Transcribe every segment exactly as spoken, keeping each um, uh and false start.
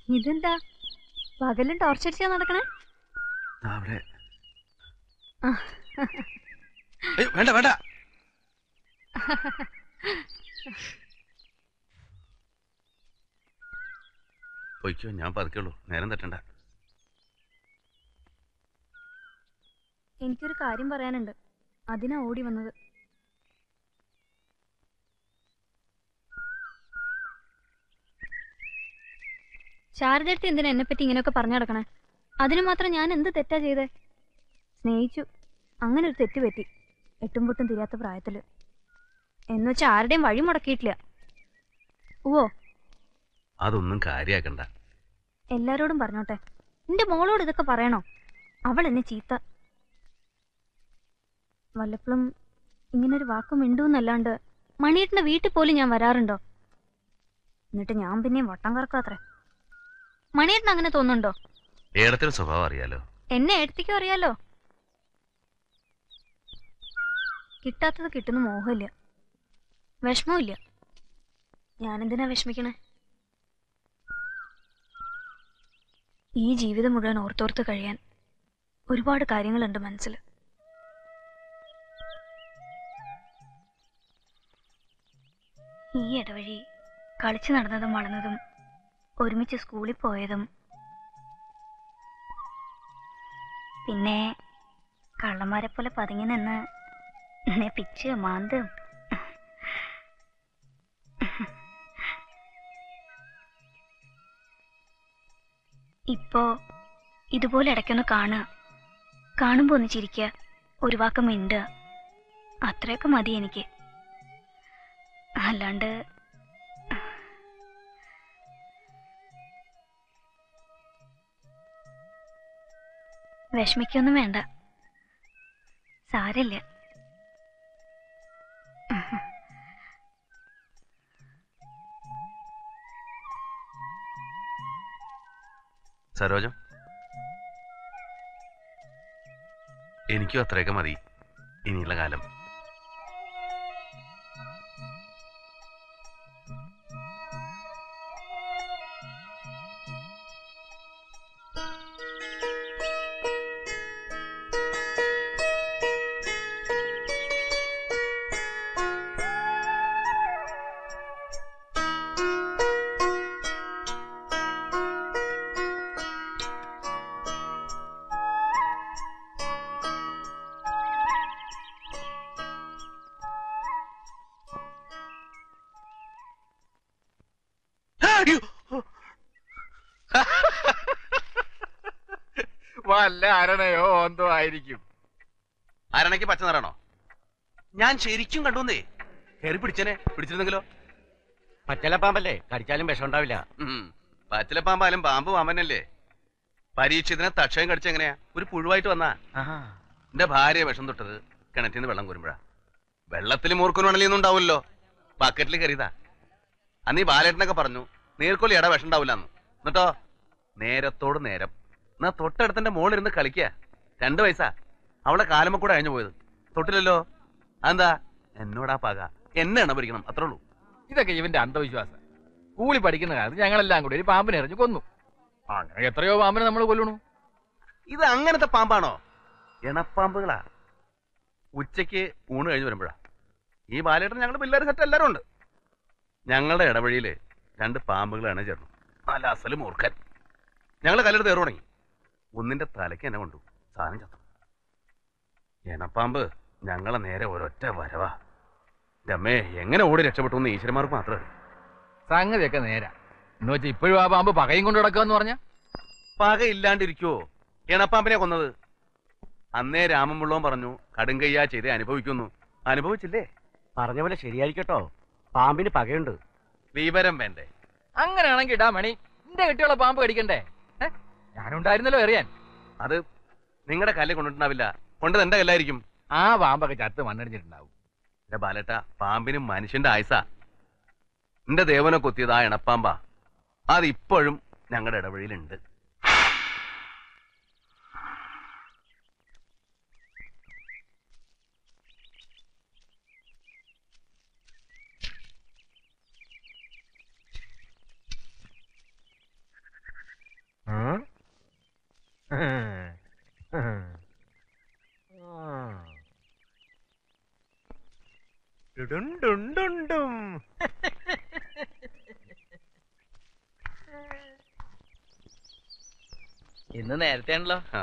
ഇതെന്താ പകലും ടോർച്ചടിച്ചാ നടക്കണേ? വേണ്ട വേണ്ട. പൊയ്ക്കോ, ഞാൻ പതുക്കുള്ളൂ, നേരം തെറ്റണ്ട. എനിക്കൊരു കാര്യം പറയാനുണ്ട്, അതിനാ ഓടി വന്നത്. ശാരദടുത്ത് എന്തിനാ എന്നെ പറ്റി ഇങ്ങനെയൊക്കെ പറഞ്ഞു നടക്കണേ? അതിനു മാത്രം ഞാൻ എന്ത് തെറ്റാ ചെയ്തേ? സ്നേഹിച്ചു, അങ്ങനെ ഒരു തെറ്റ് പറ്റി, എട്ടും പൊട്ടും തിരിയാത്ത പ്രായത്തില്. എന്നുവെച്ചാൽ ആരുടെയും വഴി മുടക്കിയിട്ടില്ല. ഓ അതൊന്നും കാര്യാക്കണ്ട. എല്ലാരോടും പറഞ്ഞോട്ടെ, എന്റെ മോളോട് ഇതൊക്കെ പറയണോ? അവൾ എന്നെ ചീത്ത. വല്ലപ്പോഴും ഇങ്ങനൊരു വാക്കും മിണ്ടൂന്നല്ലാണ്ട് മണിയേട്ടന്റെ വീട്ടിൽ പോലും ഞാൻ വരാറുണ്ടോ? എന്നിട്ട് ഞാൻ പിന്നെയും വട്ടം കറക്കാത്രേ. മണിയേട്ടൻ അങ്ങനെ തോന്നുന്നുണ്ടോ? ഏടത്തിന്റെ സ്വഭാവം അറിയാലോ. എന്നെ ഏടത്തിക്കും അറിയാലോ. കിട്ടാത്തത് കിട്ടുന്ന മോഹമില്ല, വിഷമമില്ല. ഞാനെന്തിനാ വിഷമിക്കണേ? ഈ ജീവിതം മുഴുവൻ ഓർത്തോർത്ത് കഴിയാൻ ഒരുപാട് കാര്യങ്ങളുണ്ട് മനസ്സിൽ. ഈ ഇടവഴി കളിച്ചു നടന്നതും വളർന്നതും ഒരുമിച്ച് സ്കൂളിൽ പോയതും പിന്നെ കള്ളന്മാരെ പോലെ പതുങ്ങി നിന്ന് എന്നെ പിച്ച് മാന്തും. ഇപ്പോ ഇതുപോലെ ഇടയ്ക്കൊന്ന് കാണുക, കാണുമ്പോ ഒന്ന് ചിരിക്കുക, ഒരു വാക്ക് മിണ്ടുക, അത്രയൊക്കെ മതി എനിക്ക്. അല്ലാണ്ട് വിഷമിക്കൊന്നും വേണ്ട, സാരമില്ല. സരോജം, എനിക്കും അത്രയൊക്കെ മതി ഇനിയുള്ള കാലം. വല്ല അരണയോ എന്തോ ആയിരിക്കും. അരണയ്ക്ക് പച്ച നിറാണോ? ഞാൻ ശരിക്കും കണ്ടുവന്നേ. കയറി പിടിച്ചനെ, പിടിച്ചിരുന്നെങ്കിലോ? പച്ചലപ്പാമ്പല്ലേ, കടിച്ചാലും വിഷം ഉണ്ടാവില്ല. പച്ചിലപ്പാമ്പാലും പാമ്പ് പാമ്പനല്ലേ. പരീക്ഷത്തിന് തക്ഷയം കടിച്ചെങ്ങനെയാ ഒരു പുഴുവായിട്ട് വന്നാ. എന്റെ ഭാര്യ വിഷം തൊട്ടത് കിണറ്റിൽ നിന്ന് വെള്ളം കോരുമ്പോഴാ. വെള്ളത്തിൽ മൂർക്കുനും അണലിയൊന്നും ഉണ്ടാവില്ലോ, ബക്കറ്റിൽ കയറിയതാ. അന്ന് ഈ ബാലേട്ടനൊക്കെ പറഞ്ഞു നീർക്കൊല്ലി ഇട വിഷം ഉണ്ടാവില്ലാന്ന്. എന്നിട്ടോ നേരത്തോട് നേരം എന്നാ തൊട്ടടുത്തിന്റെ മോളിരുന്ന് കളിക്കുക. രണ്ടു വയസ്സാ, അവളെ കാലമ്മ കൂടെ അഴിഞ്ഞു പോയത്. തൊട്ടില്ലല്ലോ, അതെന്താ? എന്നോടാ പാക, എന്നെ എണ്ണ പിടിക്കണം, അത്രേ ഉള്ളൂ. ഇതൊക്കെ ഇവന്റെ അന്ധവിശ്വാസം. സ്കൂളിൽ പഠിക്കുന്ന കാലത്ത് ഞങ്ങളെല്ലാം കൂടി ഒരു പാമ്പിനെ എറിഞ്ഞു കൊന്നു. അങ്ങനെ എത്രയോ പാമ്പിനെ നമ്മൾ കൊല്ലണു. ഇത് അങ്ങനത്തെ പാമ്പാണോ? എണപ്പാമ്പുകളാ. ഉച്ചയ്ക്ക് ഊണ് കഴിഞ്ഞ് വരുമ്പോഴാ. ഈ ബാലേട്ടൻ ഞങ്ങളുടെ പിള്ളേർ സെറ്റ് എല്ലാരും ഉണ്ട്. ഞങ്ങളുടെ ഇടവഴിയില് രണ്ട് പാമ്പുകളാണ് ചേർന്നു. നല്ല അസല് മൂർഖൻ. ഞങ്ങൾ കല്ലെടുത്ത് കയറി തുടങ്ങി. ഒന്നിന്റെ തലയ്ക്ക് എന്നെ കൊണ്ടു, സാധനം ചത്തു. എണപ്പാമ്പ് ഞങ്ങളെ നേരെ ഒരൊറ്റ വരവാ. രമ്മേ, എങ്ങനെ ഓടി രക്ഷപ്പെട്ടു എന്ന് ഈശ്വരന്മാർക്ക് മാത്രമേ. സംഗതിയൊക്കെ നേരാ. എന്ന് വെച്ചാൽ ഇപ്പോഴും ആ പാമ്പ് പകയും കൊണ്ട് കിടക്കാന്ന് പറഞ്ഞ പക ഇല്ലാണ്ടിരിക്കുവോ? എണപ്പാമ്പിനെ കൊന്നത് അന്നേ രാമമുള്ളവൻ പറഞ്ഞു കടുങ്കയ്യാ ചെയ്തേ അനുഭവിക്കുന്നു. അനുഭവിച്ചില്ലേ? പറഞ്ഞ പോലെ ശരിയായിരിക്കട്ടോ, പാമ്പിന് പകയുണ്ട്. വിവരം വേണ്ടേ? അങ്ങനെയാണെങ്കിൽ ഇടാ മണി, എന്റെ കെട്ടിയുള്ള പാമ്പ് കടിക്കണ്ടേ? ഞാനുണ്ടായിരുന്നല്ലോ എറിയാൻ. അത് നിങ്ങളുടെ കല്ല് കൊണ്ടിട്ടുണ്ടാവില്ല, കൊണ്ടത് എന്റെ കല്ലായിരിക്കും. ആ പാമ്പൊക്കെ ചത്ത് മണ്ണടിച്ചിട്ടുണ്ടാവും. എന്റെ ബാലേട്ട, പാമ്പിനും മനുഷ്യന്റെ ആയുസാ. എന്റെ ദേവനെ കൊത്തിയത് ആ ഇണപ്പാമ്പാ. അത് ഇപ്പോഴും ഞങ്ങളുടെ ഇടവഴിയിലുണ്ട്. ഇന്ന് നേരത്തെ ആണല്ലോ. ആ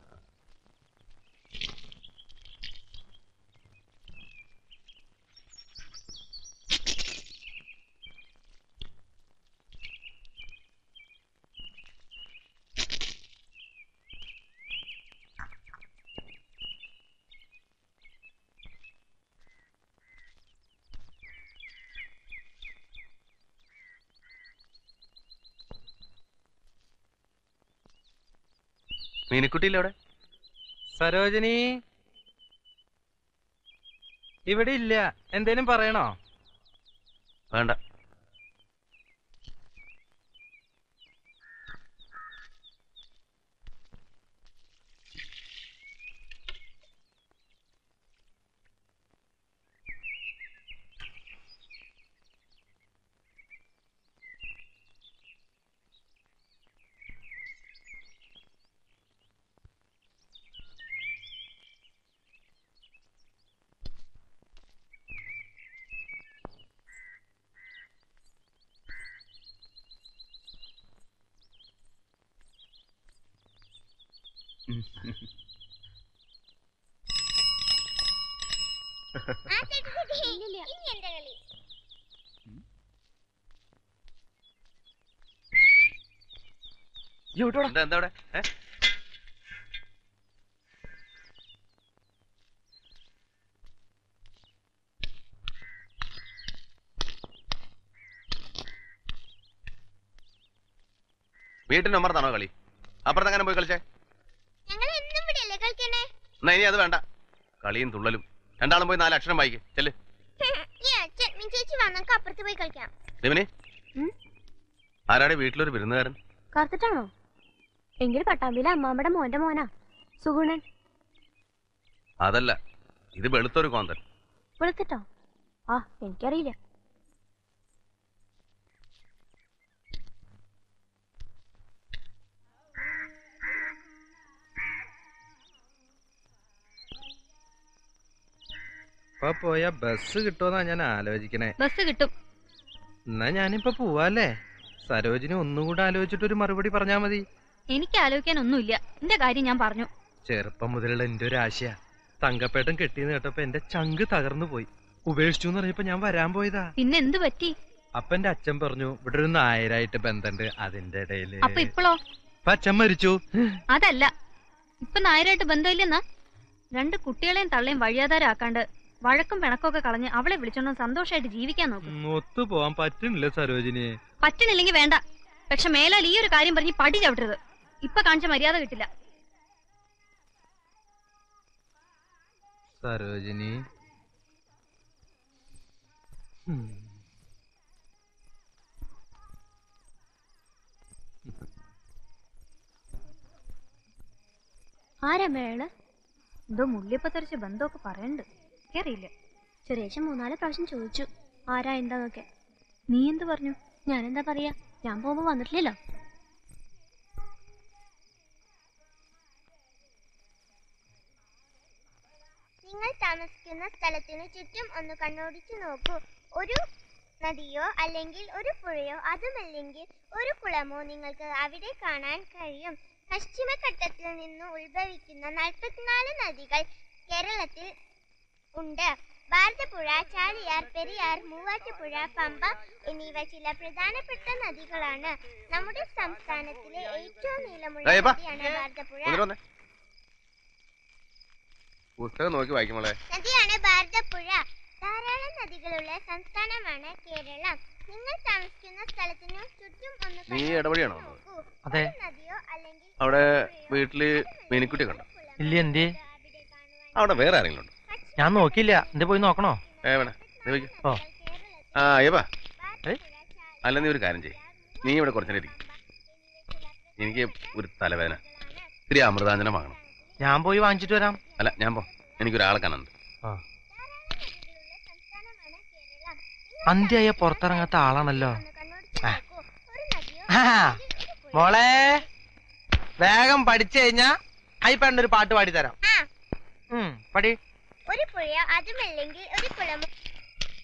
മീനിക്കുട്ടിയില്ല അവിടെ? സരോജിനി ഇവിടെ ഇല്ല. എന്തേലും പറയണോ? വേണ്ട. എന്താ എന്താ അവിടെ? വീട്ടിന്റെ ഉമ്മറത്താണോ കളി? അപ്പുറത്ത് അങ്ങനെ പോയി കളിച്ചേ. എന്നാ ഇനി അത് വേണ്ട. കളിയും തുള്ളലും. രണ്ടാളും പോയി നാല് അക്ഷരം വായിക്കേ. ചെല്ല്. ആരാടെ വീട്ടിലൊരു വിരുന്നുകാരൻ? കറുത്തിട്ടാണോ? എങ്കിൽ പട്ടാമ്പിയിലെ അമ്മാമ്മയുടെ മോന്റെ മോനാ സുഗുണൻ. അതല്ല, ഇത് വെളുത്തൊരു കോന്തൻ. വെളുത്തിട്ടോ? ആ എനിക്കറിയില്ല. ഇപ്പൊ പോയ ബസ് കിട്ടുമെന്നാ ഞാൻ ആലോചിക്കണേ. ബസ് കിട്ടും. എന്നാ ഞാനിപ്പോ പോവാല്ലേ? സരോജിനി ഒന്നുകൂടെ ആലോചിച്ചിട്ട് ഒരു മറുപടി പറഞ്ഞാ മതി. എനിക്ക് ആലോചിക്കാൻ ഒന്നുമില്ല. എന്റെ കാര്യം ഞാൻ പറഞ്ഞു. ചെറുപ്പം മുതലുള്ള എന്റെ ഒരു ആശയ തങ്കപ്പേട്ടൻ കെട്ടിയെന്ന് കേട്ടപ്പോ എന്റെ ചങ്ക് തകർന്നു പോയി. ഉപേക്ഷിച്ചു എന്ന് പറഞ്ഞപ്പോ ഞാൻ വരാൻ പോയതാ. പിന്നെ എന്ത് പറ്റി? അപ്പൊ എന്റെ അച്ഛൻ പറഞ്ഞു ഇവിടെ ഒരു നായരായിട്ട് ബന്ധമുണ്ട്. അതിന്റെ ഇടയില് അപ്പൊ ഇപ്പോഴോ? അപ്പൊ അച്ഛൻ മരിച്ചു. അതല്ല, ഇപ്പൊ നായരായിട്ട് ബന്ധമില്ലെന്നാ? രണ്ട് കുട്ടികളെയും തള്ളയും വഴിയാധാരാക്കാണ്ട് വഴക്കും പിണക്കൊക്കെ കളഞ്ഞ് അവളെ വിളിച്ചോണ്ട് സന്തോഷമായിട്ട് ജീവിക്കാൻ നോക്കും. ഒത്തു പോവാൻ പറ്റുന്നില്ല സരോജിനി. പറ്റണില്ലെങ്കിൽ വേണ്ട. പക്ഷെ മേലാൽ ഈ ഒരു കാര്യം പറഞ്ഞ് പടി ചവിട്ടരുത്. ഇപ്പൊ കാണിച്ച മര്യാദ കിട്ടില്ല. സരോജിനി ആരാ മേള്? എന്തോ മുള്ളിപ്പത്തരച്ച് ബന്ധമൊക്കെ പറയണ്ട്. അറിയില്ല. സുരേഷൻ മൂന്നാല് പ്രാവശ്യം ചോദിച്ചു ആരാ എന്താന്നൊക്കെ. നീ എന്ത് പറഞ്ഞു? ഞാനെന്താ പറയാ, ഞാൻ പോകുമ്പോ വന്നിട്ടില്ലല്ലോ. നിങ്ങൾ താമസിക്കുന്ന സ്ഥലത്തിന് ചുറ്റും ഒന്ന് കണ്ണോടിച്ചു നോക്കൂ. ഒരു നദിയോ അല്ലെങ്കിൽ ഒരു പുഴയോ അതുമല്ലെങ്കിൽ ഒരു കുളമോ നിങ്ങൾക്ക് അവിടെ കാണാൻ കഴിയും. പശ്ചിമഘട്ടത്തിൽ നിന്ന് ഉത്ഭവിക്കുന്ന നാൽപ്പത്തിനാല് നദികൾ കേരളത്തിൽ ഉണ്ട്. ഭാരതപ്പുഴ, ചാലിയാർ, പെരിയാർ, മൂവാറ്റുപുഴ, പമ്പ എന്നിവ ചില പ്രധാനപ്പെട്ട നദികളാണ്. നമ്മുടെ സംസ്ഥാനത്തിലെ ഏറ്റവും നീളമുള്ള നദിയാണ് ഭാരതപ്പുഴ. പുസ്തകം നോക്കി വായിക്കുമ്പോളെ. നദിയാണ് ഭാരതപ്പുഴ. ധാരാളം നദികളുള്ള സംസ്ഥാനമാണ് കേരളം. നിങ്ങൾ താമസിക്കുന്ന സ്ഥലത്തിനു ചുറ്റും ഒന്ന് നീ ഇടവഴിയാണോ? അതെ. നദിയോ അല്ലെങ്കിൽ അവിടെ വീട്ടില് മീനിക്കുട്ടി കണ്ടോ? ഇല്ല. എന്തേ? അവിടെ വേറെ ആരെങ്കിലും ഉണ്ടോ? ഞാൻ നോക്കിയില്ല. എന്തേ പോയി നോക്കണോ? ഏ വേണ ഓ ആ ഏവാ. അല്ല നീ ഒരു കാര്യം ചെയ്യ്. നീ ഇവിടെ കുറച്ചു നേരം ഇരിക്കും. എനിക്ക് ഒരു തലവേദന, ഇത്തിരി അമൃതാഞ്ജനം വാങ്ങണം. ഞാൻ പോയി വാങ്ങിച്ചിട്ട് വരാം. അല്ല ഞാൻ പോ, എനിക്കൊരാളെ കാണുന്നുണ്ട്. അന്ത്യായ പുറത്തിറങ്ങാത്ത ആളാണല്ലോ. മോളെ വേഗം പഠിച്ചു കഴിഞ്ഞാ അയ്യപ്പേട്ടനൊരു പാട്ട് പാടി തരാം. പടി. ഒരു പുഴയോ അതുമല്ലെങ്കിൽ ഒരു കുളമോ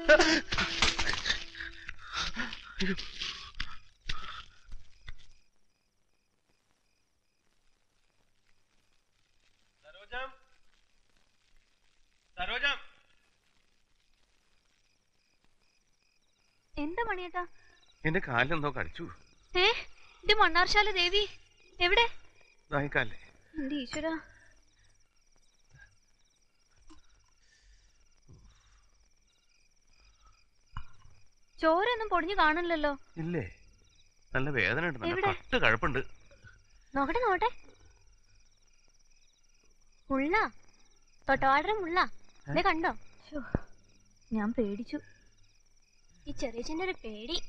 എന്താ മണിയേട്ടാ? എന്റെ കാലിലെന്തോ കടിച്ചു. ഏ ഇത് മണ്ണാർശാല ദേവി എവിടെ? കാലേ എന്റെ ഈശ്വര. ചോരൊന്നും പൊടിഞ്ഞു കാണില്ലല്ലോ. ഇല്ലേ? നല്ല വേദന ഉണ്ട്, നല്ല എവിടെ? കട്ട് കഴപ്പുണ്ട്. നോക്കട്ടെ നോക്കട്ടെ. മുള്ള തൊട്ടവാടര മുള്ള ദേ കണ്ടോ? ശ്ശോ, ഞാൻ പേടിച്ചു. ഈ ചെറിയച്ഛൻ്റെ ഒരു പേടി.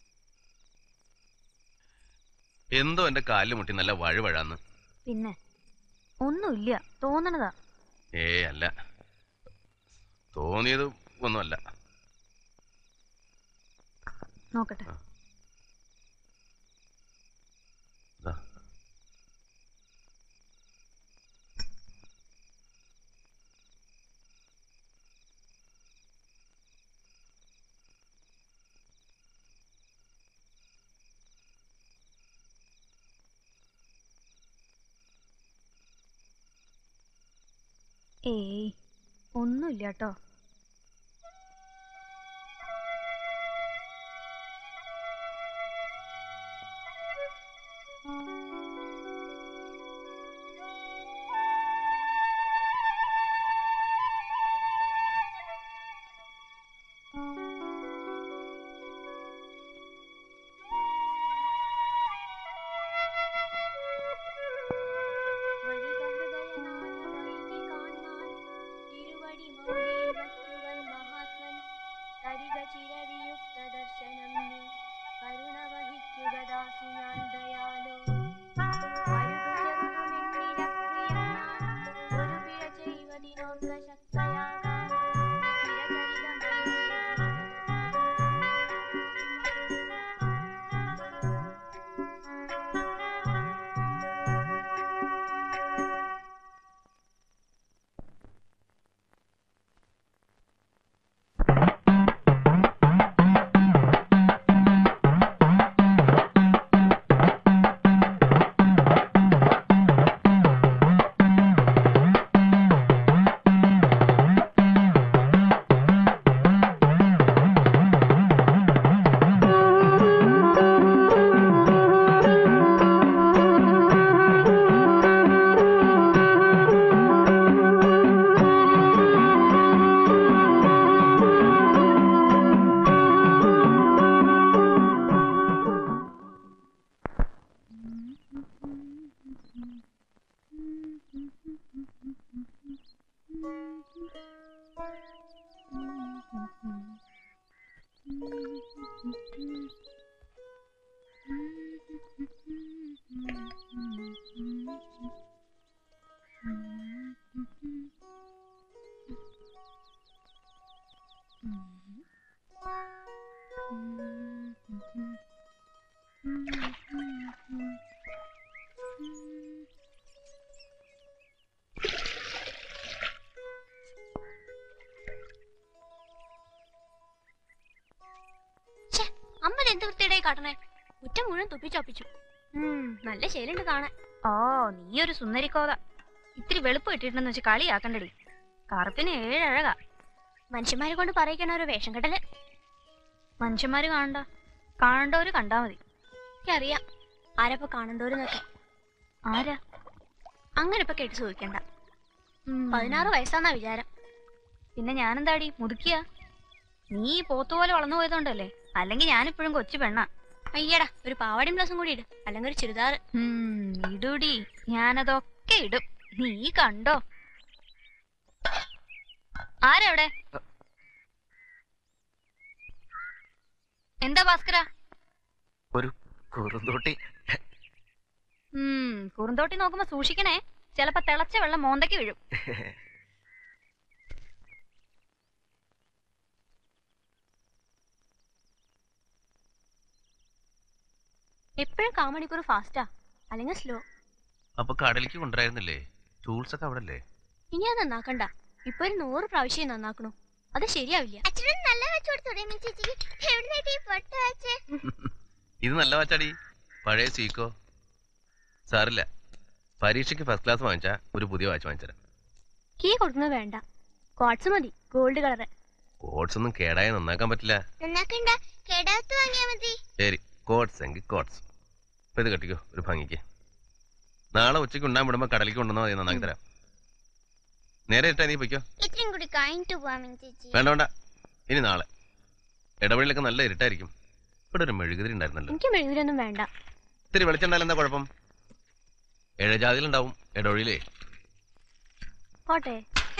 എന്തോ എന്റെ കാലിൽ മുട്ടി നല്ല വഴുവഴാന്ന്. പിന്നെ ഒന്നുമില്ല, തോന്നണതാ. ഏ അല്ല, തോന്നിയത് ഒന്നുമല്ല. നോക്കട്ടെ. ദാ. ഏയ് ഒന്നുമില്ല കേട്ടോ. അമ്മ എന്ത് വൃത്തിയുടെ കാട്ടണേ? മുറ്റം മുഴുവൻ തുപ്പിച്ചൊപ്പിച്ചു. നല്ല ശൈലുണ്ട് കാണാൻ. ഓ നീ ഒരു സുന്ദരിക്കോത. ഇത്തിരി വെളുപ്പ് ഇട്ടിട്ടുണ്ടെന്ന് വെച്ച് കളിയാക്കണ്ടടി. കറുപ്പിന് ഏഴഴകാ. മനുഷ്യന്മാരെ കൊണ്ട് പറയിക്കണ ഒരു വേഷം കെട്ടല്. മനുഷ്യന്മാര് കാണണ്ട, കാണണ്ടവര് കണ്ടാ മതി. എനിക്കറിയാം ആരപ്പോ കാണണ്ടോരെന്നൊക്കെ. ആരാ? അങ്ങനെ ഇപ്പൊ കേട്ട് ചോദിക്കണ്ട. പതിനാറ് വയസ്സാന്നാ വിചാരം. പിന്നെ ഞാനെന്താടി മുതുക്കിയ? നീ പോത്തുപോലെ വളർന്നു പോയതുകൊണ്ടല്ലേ, അല്ലെങ്കിൽ ഞാനിപ്പോഴും കൊച്ചു പെണ്ണാ. അയ്യടാ, ഒരു പാവാടിയും ബ്ലൗസും കൂടി ഇട്, അല്ലെങ്കിൽ ഒരു ചുരിദാർ. ഇടൂടി, ഞാനതൊക്കെ ഇടും. നീ കണ്ടോ? ആരവിടെ? എന്താ ഭാസ്കര? ഒരു കുറുന്തോട്ടി. ഉം കുറുന്തോട്ടി നോക്കുമ്പോ സൂക്ഷിക്കണേ, ചിലപ്പോ തിളച്ച വെള്ളം മോന്തയ്ക്ക് വീഴും. എപ്പോഴും കാമണിക്കൂർ ഫാസ്റ്റാ, അല്ലെങ്കിൽ സ്ലോ. അപ്പൊ കടലിലേക്ക് കൊണ്ടുവരായിരുന്നില്ലേ? ടൂൾസ് ഒക്കെ അവിടെ അല്ലേ? ഇനി അത് നന്നാക്കണ്ട, ഇപ്പൊ ഒരു നൂറ് പ്രാവശ്യം നന്നാക്കണു. അത് ശരിയാവില്ല. അച്ഛനും നല്ല വെച്ചു കൊടുത്തോടെ ചേച്ചി. എവിടെ പൊട്ട വെച്ചേ? ഇത് നല്ല വാച്ചാടി, പഴയ സീക്കോ. സാറില്ല, പരീക്ഷയ്ക്ക് ഫസ്റ്റ് ക്ലാസ് വാങ്ങിച്ചാ ഒരു പുതിയ വാച്ച് വാങ്ങിച്ചരാം. കീ കൊടുക്കുന്നത് വേണ്ട, ക്വാർട്സ് മതി, ഗോൾഡ് കളറ്. കോട്സ് ഒന്നും കേടായി നന്നാക്കാൻ പറ്റില്ല. നന്നാക്കണ്ട, കേടാത്ത് വാങ്ങിയാ മതി. ശരി, കോട്സ് എങ്കിൽ കോട്സ്. അപ്പൊ ഇത് കെട്ടിക്കോ ഒരു ഭംഗിക്ക്. നാളെ ഉച്ചയ്ക്ക് ഉണ്ടാൻ വിടുമ്പോ കടലിലേക്ക് കൊണ്ടുവന്നാൽ മതി, നന്നാക്കി തരാം. നേരെ ഇട്ടാ നീ പൊയ്ക്കോ. ഇത്രയും കൂടി കഴിഞ്ഞിട്ട് പോവാം ചേച്ചി. വേണ്ട വേണ്ട, ഇനി നാളെ. ഇടവഴിയിലൊക്കെ നല്ല ഇരുട്ടായിരിക്കും. ഇവിടെ ഒരു മെഴുകുതിരി ഉണ്ടായിരുന്നല്ലോ. എനിക്ക് മെഴുകുതിരൊന്നും വേണ്ട. ഇത്തിരി വെളിച്ചുണ്ടായാലും എന്താ കുഴപ്പം? ഏഴജാതിയിലുണ്ടാവും ഇടവഴിയിലേ. പോട്ടെ.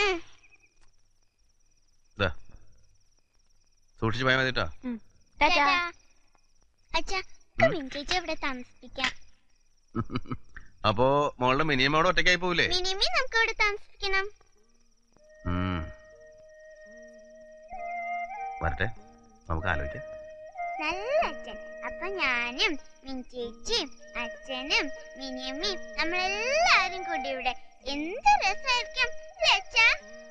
ഇതാ സൂക്ഷിച്ചു പോയാൽ മതിട്ടോ. ടാറ്റാ. അച്ഛാ, ചേച്ചി എവിടെ താമസിപ്പിക്കാം? അപ്പോ മോളുടെ മിനിമോടെ ഒറ്റയ്ക്കായി പോവില്ലേ? മിനിമി നമുക്ക് ഇവിടെ താമസിക്കണം. വരട്ടെ, നമുക്ക് ആലോചിക്കാം. നല്ല അച്ഛൻ. അപ്പൊ ഞാനും മിനിച്ചേച്ചിയും അച്ഛനും മിനിയമ്മയും നമ്മളെല്ലാരും കൂടി ഇവിടെ എന്ത് രസമായിരിക്കും അച്ഛാ?